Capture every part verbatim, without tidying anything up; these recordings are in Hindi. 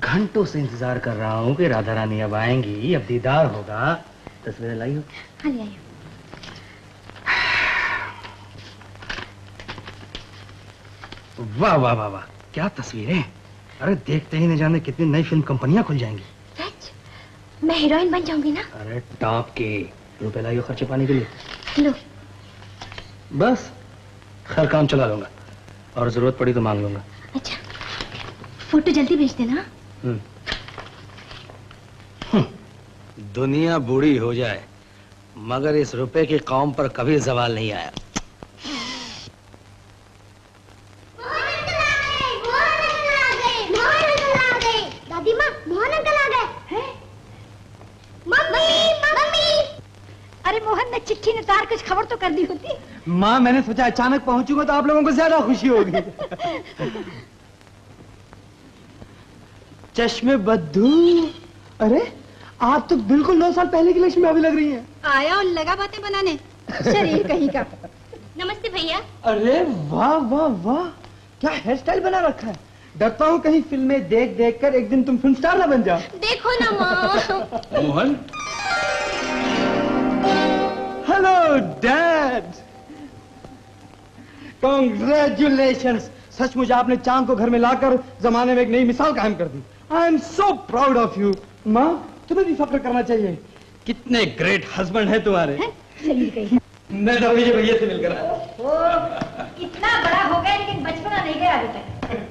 घंटों से इंतजार कर रहा हूँ कि राधा रानी अब आएंगी, अब दीदार होगा। तस्वीरें लाई हो? हाँ ले आई। वाह वाह वाह वाह, क्या तस्वीरें। अरे देखते ही न जाने कितनी नई फिल्म कंपनियां खुल जाएंगी। सच? मैं हीरोइन बन जाऊंगी ना? अरे टॉप के। रुपए लाइयो खर्चे पाने के लिए। लो। बस हर काम चला लूंगा और जरूरत पड़ी तो मांग लूंगा। अच्छा, फोटो जल्दी भेज देना। हम्म। दुनिया बूढ़ी हो जाए मगर इस रुपए की कौम पर कभी जवाल नहीं आया। दादी माँ, मोहन अंकल आ गए हैं। Mummy, mummy. अरे मोहन ने चिट्ठी ने तार कुछ खबर तो कर दी होती। माँ मैंने सोचा अचानक पहुंचूंगा तो आप लोगों को ज्यादा खुशी होगी। चश्मे बद्दू, अरे आप तो बिल्कुल नौ साल पहले की लक्ष्मी अभी लग रही हैं। आया और लगा बातें बनाने, शरीर कहीं का। नमस्ते भैया। अरे वाह वाह वाह, क्या हेयर स्टाइल बना रखा है। डरता हूँ कहीं फिल्में देख देख कर एक दिन तुम फिल्म स्टार ना बन जाओ। देखो ना माँ। मोहन। Hello dad. कॉन्ग्रेचुलेशंस, सचमुच आपने चांद को घर में लाकर जमाने में एक नई मिसाल कायम कर दी। I am so proud of you. माँ तुम्हें भी फक्र करना चाहिए, कितने ग्रेट हस्बैंड है तुम्हारे। शरीर कहीं। मैं तो विजय भैया से मिलकर आया। ओ, इतना बड़ा हो गया लेकिन बचपना नहीं गया अभी तक।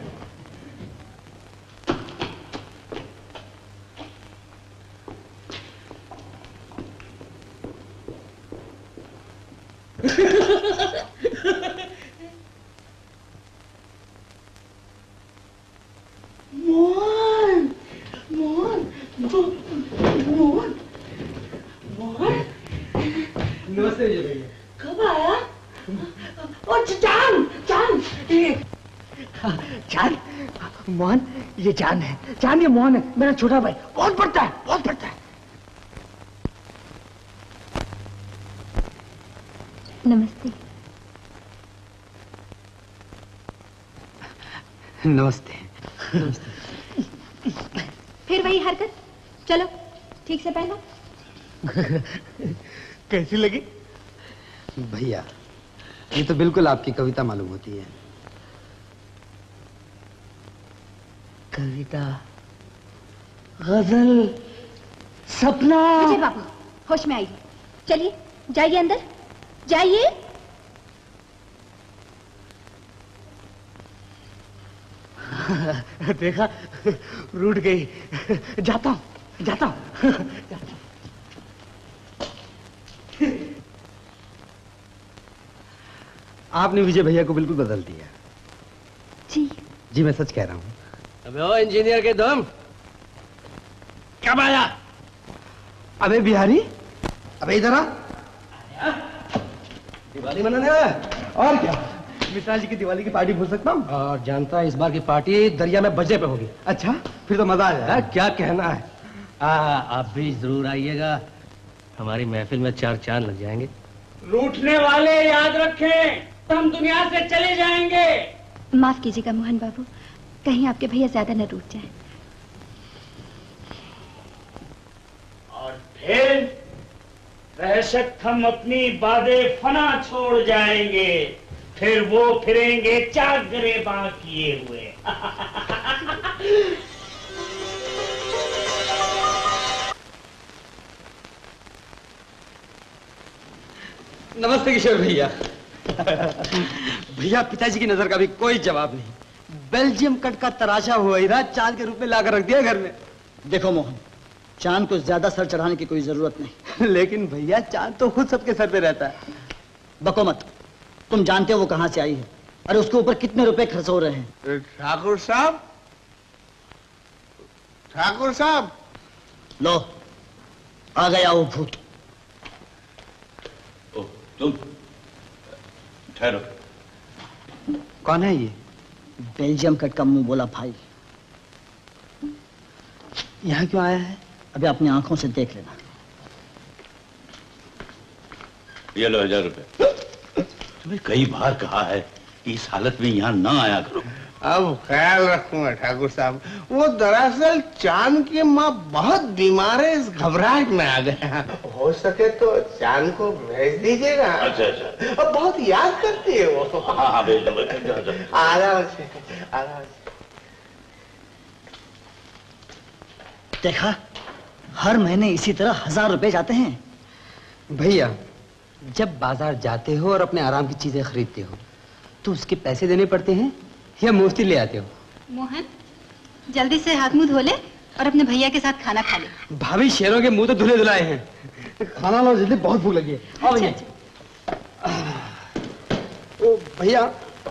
मोहन, मोहन, मोहन, मोहन। नमस्ते विजय भैया। कब आया? ओ चांद, चांद, चांद, मोहन ये चांद है, चांद ये मोहन है, मेरा छोटा भाई। बहुत पढ़ता है, बहुत पढ़ता है। नमस्ते। नमस्ते। नमस्ते। फिर वही हरकत, चलो ठीक से पहनो। कैसी लगी? भैया ये तो बिल्कुल आपकी कविता मालूम होती है। कविता, गजल, सपना। विजय बाबू होश में आइए, चलिए जाइए अंदर, जाइए। देखा, रूठ गई। जाता हूं, जाता हूं। आपने विजय भैया को बिल्कुल बदल दिया। जी जी मैं सच कह रहा हूँ। अबे ओ इंजीनियर के दम, कब आया? अबे बिहारी, अबे इधर आ। दिवाली मनाने आया? और क्या, मिश्रा जी की दिवाली की पार्टी भूल सकता हूँ? और जानता है इस बार की पार्टी दरिया में बजे पे होगी। अच्छा फिर तो मजा आ जाएगा। क्या कहना है। आ, आप भी जरूर आइएगा, हमारी महफिल में चार चांद लग जाएंगे। रूठने वाले याद रखें, हम दुनिया से चले जाएंगे। माफ कीजिएगा मोहन बाबू, कहीं आपके भैया ज्यादा न रूठ जाए। और फिर रहशक हम अपनी बादे फना छोड़ जाएंगे, फिर वो फिरेंगे चागरे बां किए हुए। नमस्ते किशोर भैया। भैया पिताजी की नजर का भी कोई जवाब नहीं। बेल्जियम कट का तराशा हुआ हीरा चांद के रूप में लाकर रख दिया घर में। देखो मोहन, चांद को ज्यादा सर चढ़ाने की कोई जरूरत नहीं। लेकिन भैया चांद तो खुद सबके सर पे रहता है। बको मत, तुम जानते हो वो कहां से आई है, अरे उसके ऊपर कितने रुपए खर्च हो रहे हैं। ठाकुर साहब, ठाकुर साहब, लो आ गया वो भूत। ओ, तुम ठहरो। कौन है ये? बेल्जियम कट का मुंह बोला भाई। यहाँ क्यों आया है? अभी अपनी आंखों से देख लेना। ये लो हजार रुपए। तुम्हें कई बार कहा है कि इस हालत में यहाँ ना आया करो। अब ख्याल रखूंगा ठाकुर साहब। वो दरअसल चांद की माँ बहुत बीमार है, इस घबराहट में आ गया। हो सके तो चांद को भेज दीजिएगा। अच्छा अच्छा। अब बहुत याद करती है वो। हाँ हाँ भेज दो। आराम से आराम से। देखा, हर महीने इसी तरह हजार रुपए जाते हैं। भैया, जब बाजार जाते हो और अपने आराम की चीजें खरीदते हो तो उसके पैसे देने पड़ते हैं या मुफ्ती ले आते हो? मोहन, जल्दी से हाथ मुंह धो ले और अपने भैया के साथ खाना खा ले। भाभी, शेरों के मुंह तो धुले धुलाए हैं। खाना लो जल्दी, बहुत भूख लगी है। आओ भैया। ओ भैया,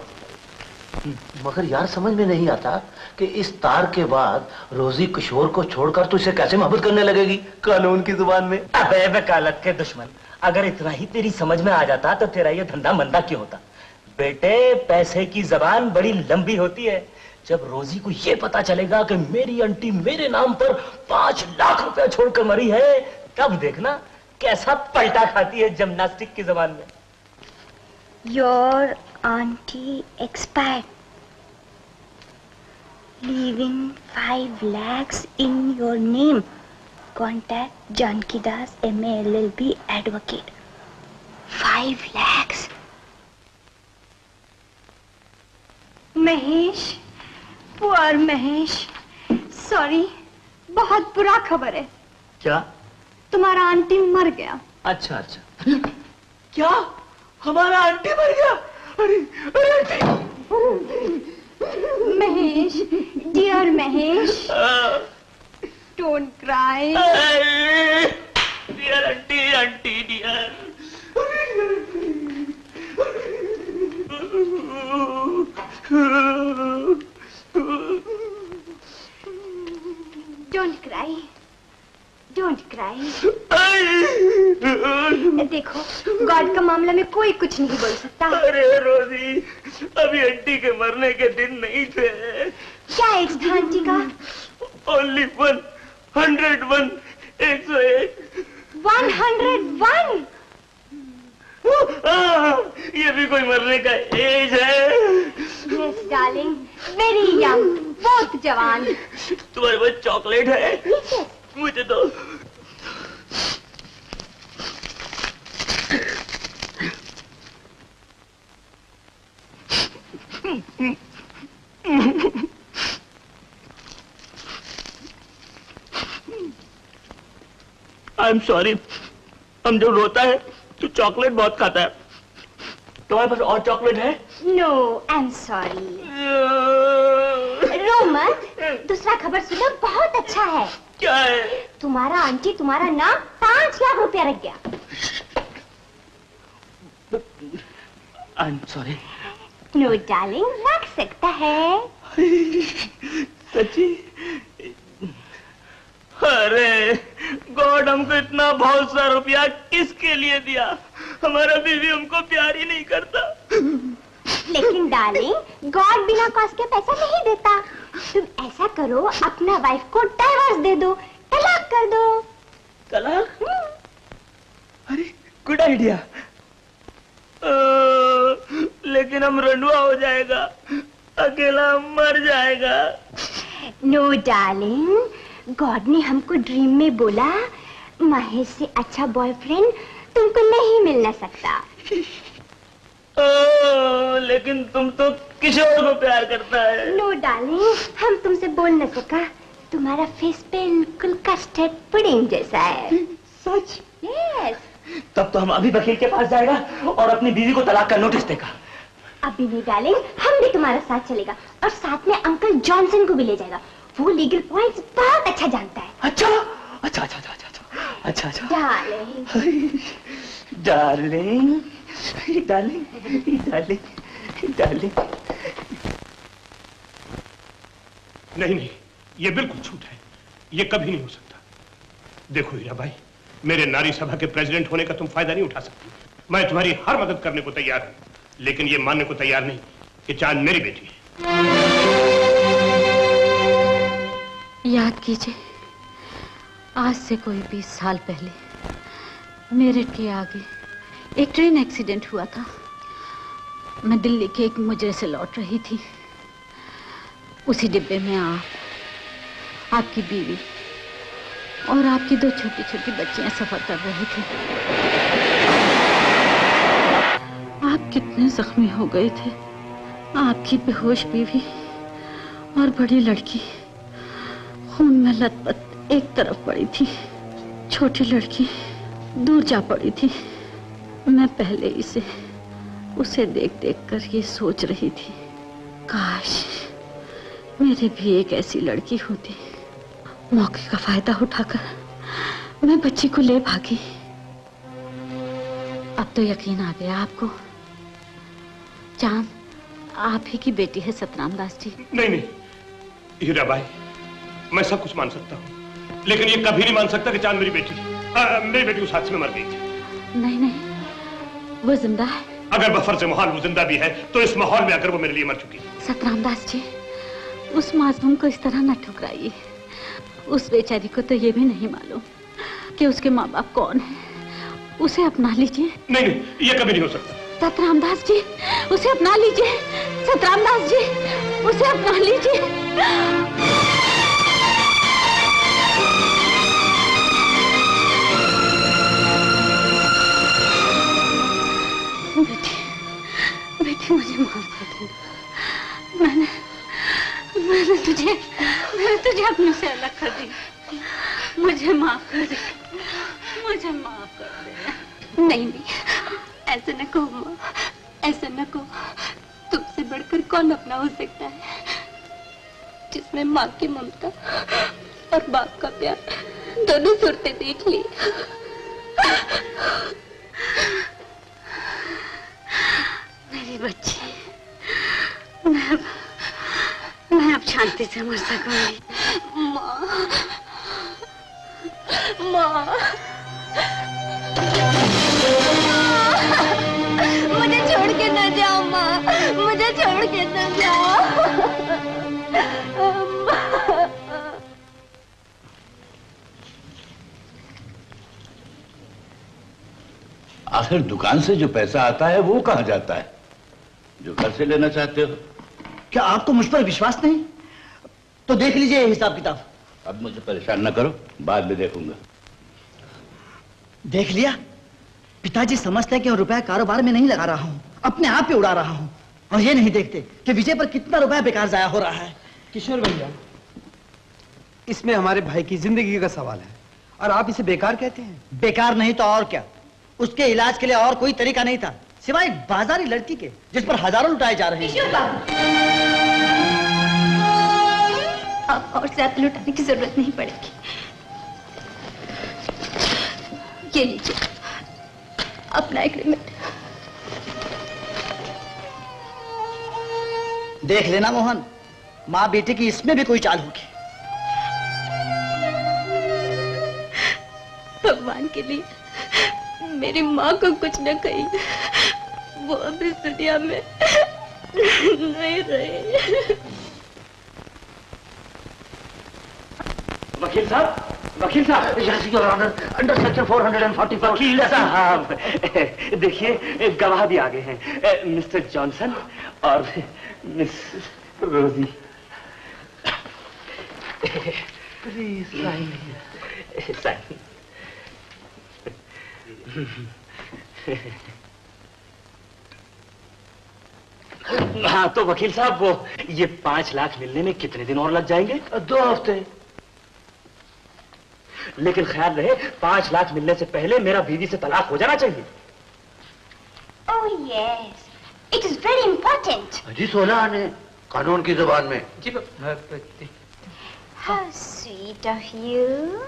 मगर यार समझ में नहीं आता कि इस तार के बाद रोजी किशोर को छोड़कर तो इसे कैसे मोहब्बत करने लगेगी कानून की जुबान में। अबे वकालत के दुश्मन, अगर इतना ही तेरी समझ में आ जाता तो तेरा ये धंधा मंदा क्यों होता? बेटे, पैसे की जबान बड़ी लंबी होती है। जब रोजी को ये पता चलेगा कि मेरी आंटी मेरे नाम पर पांच लाख रुपया छोड़कर मरी है, तब देखना कैसा पलटा खाती है जिम्नास्टिक की जबान में। Your auntie expired, leaving five lakhs in your name. Contact Janki Das, M A L L B advocate. Five lakhs. Mahesh, poor Mahesh, sorry, बहुत बुरा खबर है। क्या? तुम्हारा आंटी मर गया। अच्छा अच्छा। क्या? हमारा आंटी मर गया? अरे अरे aunty. Mahesh, dear Mahesh, don't cry. Dear aunty, aunty dear. Don't cry, don't cry. देखो, गॉड का मामला में कोई कुछ नहीं बोल सकता। अरे रोजी, अभी आंटी के मरने के दिन नहीं थे। क्या एज था आंटी का? ओनली वन हंड्रेड वन, एक सौ एक। One hundred one? ये भी कोई मरने का एज है? यस डार्लिंग, वेरी यंग, बहुत जवान। तुम्हारे पास चॉकलेट है? yes. मुझे दो। आई एम सॉरी, हम जब रोता है तो चॉकलेट बहुत खाता है। तुम्हारे पास और चॉकलेट है? No, I am sorry. रो मत, दूसरा खबर सुनो, बहुत अच्छा है। क्या है? तुम्हारा आंटी तुम्हारा नाम पांच लाख रुपया रख गया। I am sorry. No darling, रख सकता है। सच्ची? अरे गॉड, हमको इतना बहुत सा रुपया किसके लिए दिया? हमारा बीवी हमको प्यार ही नहीं करता। लेकिन डार्लिंग, गॉड बिना कॉज के पैसा नहीं देता। तुम ऐसा करो, अपना वाइफ को डाइवोर्स दे दो, तलाक कर दो। तलाक? अरे गुड आइडिया। लेकिन हम रंडुआ हो जाएगा, अकेला मर जाएगा। नो डार्लिंग, गॉड ने हमको ड्रीम में बोला, महेश से अच्छा बॉयफ्रेंड तुमको नहीं मिल ना सकता। ओ, लेकिन तुम तो किशोर को प्यार करता है। नो डार्लिंग, हम तुमसे बोल न सका। तुम्हारा फेस बिल्कुल कस्टर्ड पुडिंग जैसा है। सच? यस। तब तो हम अभी वकील के पास जाएगा और अपनी बीवी को तलाक का नोटिस देगा। अभी नहीं डार्लिंग, हम भी तुम्हारा साथ चलेगा और साथ में अंकल जॉनसन को भी ले जाएगा। वो लीगल पॉइंट्स बहुत अच्छा जानता है। अच्छा अच्छा अच्छा अच्छा अच्छा अच्छा अच्छा। Darling, darling, darling, darling, darling. नहीं नहीं, ये बिल्कुल झूठ है, ये कभी नहीं हो सकता। देखो हीरा भाई, मेरे नारी सभा के प्रेसिडेंट होने का तुम फायदा नहीं उठा सकती। मैं तुम्हारी हर मदद करने को तैयार हूं, लेकिन ये मानने को तैयार नहीं कि चांद मेरी बेटी है। याद कीजिए, आज से कोई बीस साल पहले मेरठ के आगे एक ट्रेन एक्सीडेंट हुआ था। मैं दिल्ली के एक मुजरे से लौट रही थी। उसी डिब्बे में आप, आपकी बीवी और आपकी दो छोटी छोटी बच्चियां सफर कर रही थी। आप कितने जख्मी हो गए थे। आपकी बेहोश बीवी और बड़ी लड़की खून में लथपथ एक तरफ पड़ी थी, छोटी लड़की दूर जा पड़ी थी। मैं पहले इसे उसे देख देख कर ये सोच रही थी, काश मेरे भी एक ऐसी लड़की होती। मौके का फायदा उठाकर मैं बच्ची को ले भागी। अब तो यकीन आ गया आपको, चांद आप ही की बेटी है सतराम दास जी। नहीं नहीं हीरा भाई, मैं सब कुछ मान सकता हूँ, लेकिन ये कभी नहीं मान सकता कि चांद मेरी बेटी आ, मेरी बेटी उस हादसे में मर गई थी। नहीं नहीं, वो जिंदा है। अगर बफर से माहौल वो जिंदा भी है तो इस माहौल में आकर वो मेरे लिए मर चुकी है। सतराम दास जी, उस मासूम को इस तरह न ठुकराइए। उस बेचारी को तो ये भी नहीं मालूम कि उसके माँ बाप कौन है। उसे अपना लीजिए। नहीं नहीं, ये कभी नहीं हो सकता। सतराम दास जी, उसे अपना लीजिए। सतराम दास जी, उसे अपना लीजिए। बेटी, बेटी मुझे माफ कर दे। मैंने मैंने तुझे मैंने तुझे अपने से अलग कर दिया। मुझे माफ कर दे, मुझे माफ कर दे। नहीं नहीं, ऐसे न कहो माँ, ऐसे न कहो। तुमसे बढ़कर कौन अपना हो सकता है, जिसमें माँ की ममता और बाप का प्यार दोनों सूरतें देख ली। मेरी बच्ची, मैं अब मैं अब शांति से मर सकूंगी। माँ, माँ, मुझे छोड़ के न जाओ माँ, मुझे छोड़ के न जाओ। आखिर दुकान से जो पैसा आता है वो कहाँ जाता है जो घर से लेना चाहते हो? क्या आपको मुझ पर विश्वास नहीं? तो देख लीजिए हिसाब किताब। अब मुझे परेशान न करो, बाद में देखूंगा। देख लिया, पिताजी समझते हैं कि मैं रुपया कारोबार में नहीं लगा रहा हूँ, अपने आप पे उड़ा रहा हूँ, और ये नहीं देखते कि विजय पर कितना रुपया बेकार जाया हो रहा है। किशोर भैया, इसमें हमारे भाई की जिंदगी का सवाल है और आप इसे बेकार कहते हैं? बेकार नहीं तो और क्या। उसके इलाज के लिए और कोई तरीका नहीं था सिवाय बाजारी लड़की के, जिस पर हजारों लुटाए जा रहे हैं। अब और ज्यादा लुटाने की जरूरत नहीं पड़ेगी। ये लीजिए अपना एग्रीमेंट। देख लेना मोहन, माँ बेटे की इसमें भी कोई चाल होगी। भगवान के लिए मेरी माँ को कुछ न कही, वो अब इस दुनिया में नहीं रहे। वकील साहब, वकील साहब, your honour, under section four hundred forty four. वकील साहब, देखिए गवाह भी आ गए हैं, मिस्टर जॉनसन और miss Rosie. Please sign sign. हाँ तो वकील साहब, वो ये पांच लाख मिलने में कितने दिन और लग जाएंगे? दो हफ्ते। लेकिन ख्याल रहे, पांच लाख मिलने से पहले मेरा बीवी से तलाक हो जाना चाहिए। Oh yes, it is very important. जी सोना ने कानून की जुबान में। जी How sweet of you.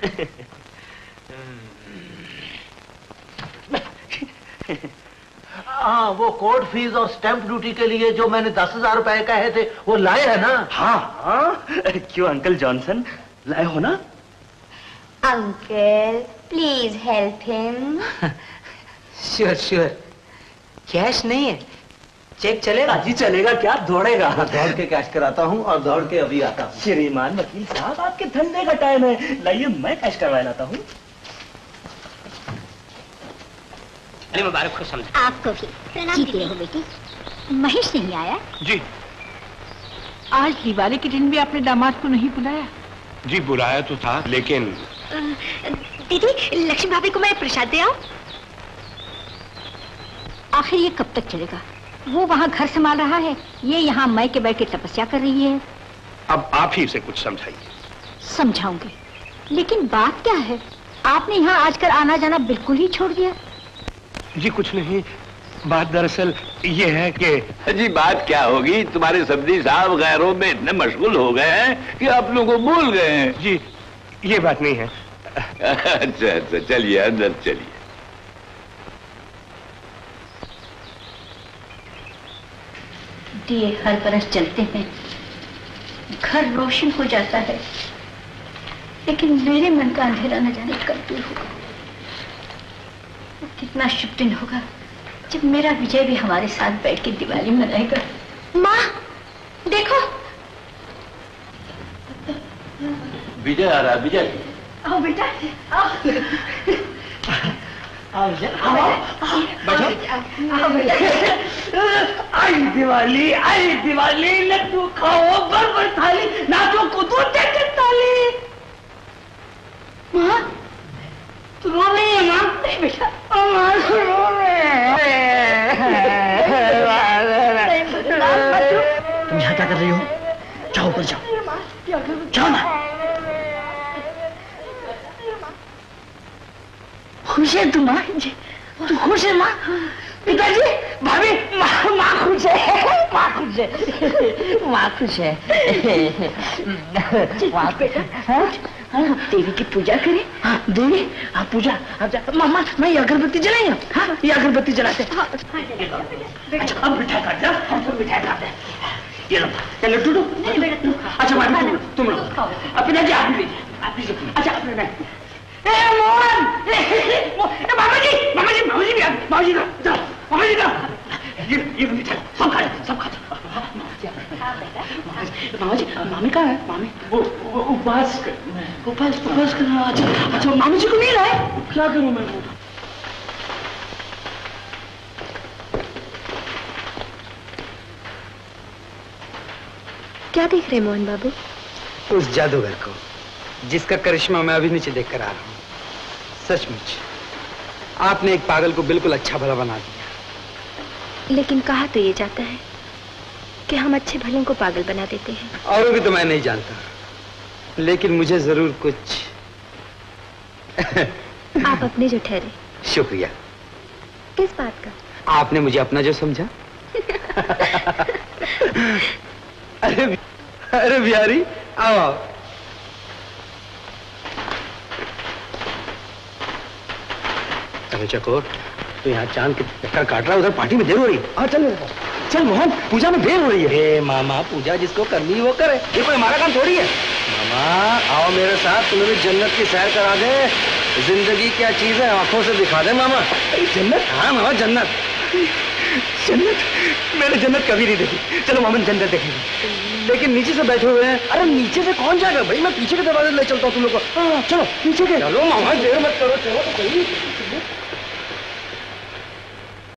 हाँ, वो कोर्ट फीस और स्टैंप ड्यूटी के लिए जो मैंने दस हजार रुपए कहे थे वो लाए हैं ना? हाँ हाँ, क्यों अंकल जॉनसन, लाए हो ना? Uncle, please help him. Sure sure. Cash नहीं है, चेक चलेगा? जी चलेगा, क्या दौड़ेगा? दौड़ के कैश कराता हूँ और दौड़ के अभी आता हूँ। श्रीमान वकील साहब, आपके धंधे का टाइम है, लाइए मैं कैश करवा लाता हूँ। अरे मुबारक खुश समझ। आपको भी। जीते रहो बेटी। महेश नहीं आया? जी आज दिवाली के दिन भी आपने दामाद को नहीं बुलाया? जी बुलाया तो था, लेकिन दीदी, लक्ष्मी भाभी को मैं प्रसाद दे आऊं? आखिर ये कब तक चलेगा? वो वहाँ घर संभाल रहा है, ये यहाँ माई के बैठ के तपस्या कर रही है। अब आप ही से कुछ समझाइए। समझाऊंगी, लेकिन बात क्या है? आपने यहाँ आजकल आना जाना बिल्कुल ही छोड़ दिया। जी कुछ नहीं, बात दरअसल ये है कि जी बात क्या होगी, तुम्हारे सब्जी साहब गैरों में इतने मशगूल हो गए हैं कि आप लोगों को भूल गए हैं। जी ये बात नहीं है। अच्छा अच्छा, चलिए अंदर चलिए। दिए हर बरस जलते हैं, घर रोशन हो जाता है, लेकिन मेरे मन का अंधेरा न जाने कब दूर होगा। कितना शुभ दिन होगा जब मेरा विजय भी हमारे साथ बैठ के दिवाली मनाएगा। माँ देखो, विजय आ रहा है। विजय आओ बेटा, आओ आओ आओ आओ बेटा। आई दिवाली, आई दिवाली, लड्डू खाओ, बरबर थाली, नाचो कूदो, टेके ताली। माँ तू रो रही है? माँ नहीं बेटा, माँ रो रहे तुम यहाँ क्या कर रही हो? जाओ ऊपर जाओ, जाओ ना। खुश है तू माँ? तू खुश है माँ? पिताजी, भाभी, माँ माँ खुश है, माँ खुश है, माँ खुश है। माँ बेटा, हाँ, देवी की पूजा करें। हाँ देवी, हाँ पूजा। अच्छा मामा, मैं ये अगरबत्ती जलाएंगे? हाँ ये अगरबत्ती जलाते। हाँ, अच्छा अब मिठाई काट दे, हम सब मिठाई खाते हैं। ये लो, ये लड्डू दो। नहीं बेटा तुम खाओ। अच्छा भाभी तुम लो, तुम लो। अब पिताजी आप भी लीजिए, आप लीजिए। अच्छा अपने नहीं। ए मोहन, मामा जी, मामा जी, मामा जी भी आ गए। मामा जी का, जाओ, मामा जी का। ये ये मिठाई सब खा ले, सब खा ले। मामा जी, मामी कहाँ है? मामी वो उपवास कर, उपवास उपवास करना। अच्छा अच्छा, मामी जी को नहीं लाए? क्या करूं मैं? वो क्या देख रहे मोहन बाबू? उस जादूगर को जिसका करिश्मा मैं अभी नीचे देख कर आ रहा हूँ। सचमुच आपने एक पागल को बिल्कुल अच्छा भला बना दिया। लेकिन कहा तो ये जाता है कि हम अच्छे भलों को पागल बना देते हैं। और भी तो मैं नहीं जानता, लेकिन मुझे जरूर कुछ आप अपने जो ठहरे। शुक्रिया। किस बात का? आपने मुझे अपना जो समझा। अरे अरे बिहारी, आओ आओ। अरे चकोर, तो यहाँ चांद के चक्कर काट रहा है, उधर पार्टी में देर हो रही है। हाँ चल चल मोहन, पूजा में देर हो रही है। ए मामा, पूजा जिसको करनी वो करे, ये कोई हमारा काम थोड़ी है। मामा आओ मेरे साथ, तुम्हें भी जन्नत की सैर करा दे। जिंदगी क्या चीज है, आंखों से दिखा दे मामा। जन्नत? हाँ मामा जन्नत। जन्नत? मैंने जन्नत कभी नहीं देखी। चलो मामा जन्नत देखेंगे, लेकिन नीचे से बैठे हुए हैं। अरे नीचे से कौन जाएगा भाई, मैं पीछे के दरवाजे ले चलता हूँ तुम लोग को। हाँ चलो नीचे के। चलो मामा देर मत करो, चलो तो सही।